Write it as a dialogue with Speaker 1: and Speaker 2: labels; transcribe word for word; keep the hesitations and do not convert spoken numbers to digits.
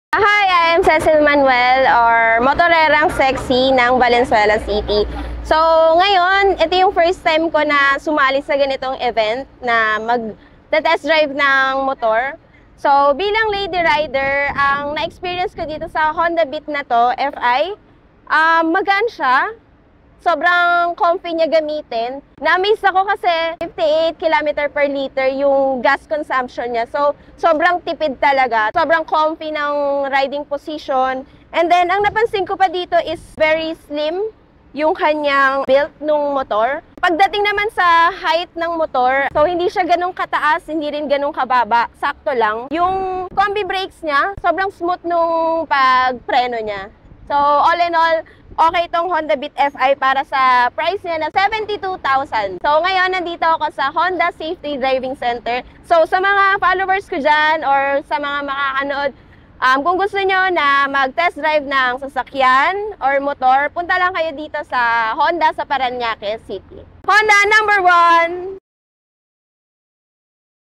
Speaker 1: Hi, I am Cecil Manuel or motorerang sexy ng Valenzuela City. So, ngayon, ito yung first time ko na sumali sa ganitong event na mag-test drive ng motor. So, bilang lady rider, ang na-experience ko dito sa Honda Beat na to, F I, um, magaan siya. Sobrang comfy niya gamitin. Na-amaze ako kasi fifty-eight kilometers per liter yung gas consumption niya. So, sobrang tipid talaga. Sobrang comfy ng riding position. And then, ang napansin ko pa dito is very slim yung kanyang build ng motor. Pagdating naman sa height ng motor, so hindi siya ganun kataas, hindi rin ganun kababa. Sakto lang. Yung combi brakes niya, sobrang smooth nung pagpreno niya. So, all in all, okay itong Honda Beat F I para sa price niya na seventy-two thousand. So, ngayon nandito ako sa Honda Safety Driving Center. So, sa mga followers ko dyan or sa mga makakanood, um, kung gusto nyo na mag-test drive ng sasakyan or motor, punta lang kayo dito sa Honda sa Parañaque City. Honda number one!